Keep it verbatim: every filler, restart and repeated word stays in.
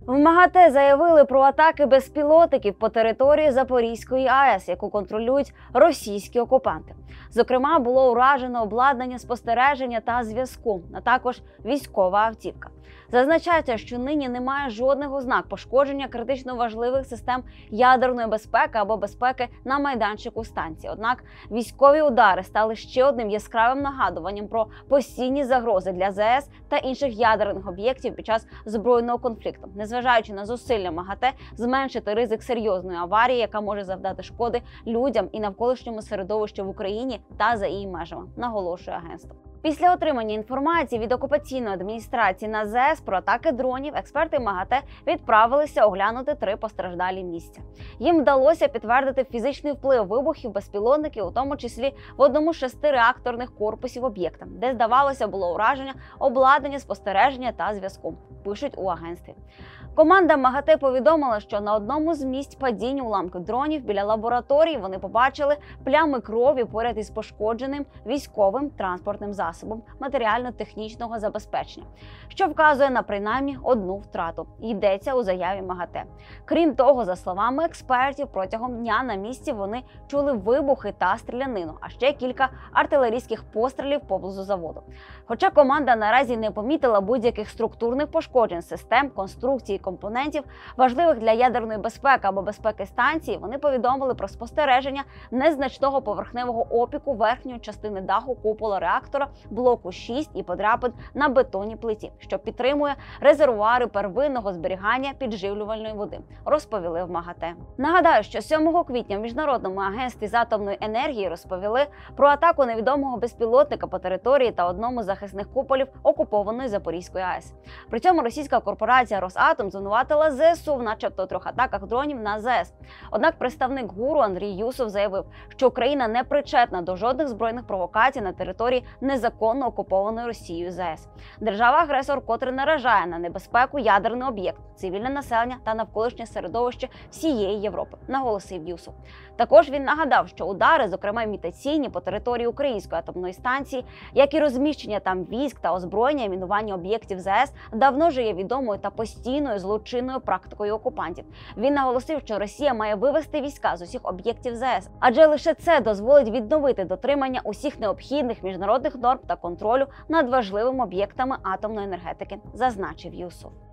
В МАГАТЕ заявили про атаки безпілотників по території Запорізької АЕС, яку контролюють російські окупанти. Зокрема, було уражено обладнання спостереження та зв'язку, а також військова автівка. Зазначається, що нині немає жодних ознак пошкодження критично важливих систем ядерної безпеки або безпеки на майданчику станції. Однак військові удари стали ще одним яскравим нагадуванням про постійні загрози для ЗАЕС та інших ядерних об'єктів під час збройного конфлікту, незважаючи на зусилля МАГАТЕ зменшити ризик серйозної аварії, яка може завдати шкоди людям і навколишньому середовищу в Україні та за її межами, наголошує агентство. Після отримання інформації від окупаційної адміністрації на ЗАЕС про атаки дронів, експерти МАГАТЕ відправилися оглянути три постраждалі місця. Їм вдалося підтвердити фізичний вплив вибухів безпілотників, у тому числі в одному з шести реакторних корпусів об'єкта, де, здавалося, було ураження обладнання спостереження та зв'язку, пишуть у агентстві. Команда МАГАТЕ повідомила, що на одному з місць падіння уламків дронів біля лабораторії вони побачили плями крові поряд із пошкодженим військовим транспортним засобом матеріально-технічного забезпечення, що вказує на принаймні одну втрату. Йдеться у заяві МАГАТЕ. Крім того, за словами експертів, протягом дня на місці вони чули вибухи та стрілянину, а ще кілька артилерійських пострілів поблизу заводу. Хоча команда наразі не помітила будь-яких структурних пошкоджень систем, конструкцій і компонентів, важливих для ядерної безпеки або безпеки станції, вони повідомили про спостереження незначного поверхневого опіку верхньої частини даху купола реактора блоку шість і подряпин на бетонній плиті, що підтримує резервуари первинного зберігання підживлювальної води, розповіли в МАГАТЕ. Нагадаю, що сьомого квітня в Міжнародному агентстві з атомної енергії розповіли про атаку невідомого безпілотника по території та одному з захисних куполів окупованої Запорізької АЕС. При цьому російська корпорація «Росатом» звинуватила ЗСУ в начебто трьох атаках дронів на ЗАЕС. Однак представник ГУРу Андрій Юсов заявив, що Україна не причетна до жодних збройних провокацій на території незаконно окупованої Росією ЗАЕС. Держава-агресор, котре наражає на небезпеку ядерний об'єкт, цивільне населення та навколишнє середовище всієї Європи, наголосив Юсов. Також він нагадав, що удари, зокрема імітаційні по території української атомної станції, як і розміщення там військ та озброєння, мінування об'єктів ЗАЕС, давно вже є відомою та постійною злочинною практикою окупантів. Він наголосив, що Росія має вивести війська з усіх об'єктів ЗАЕС, адже лише це дозволить відновити дотримання усіх необхідних міжнародних норм та контролю над важливими об'єктами атомної енергетики, зазначив Юсов.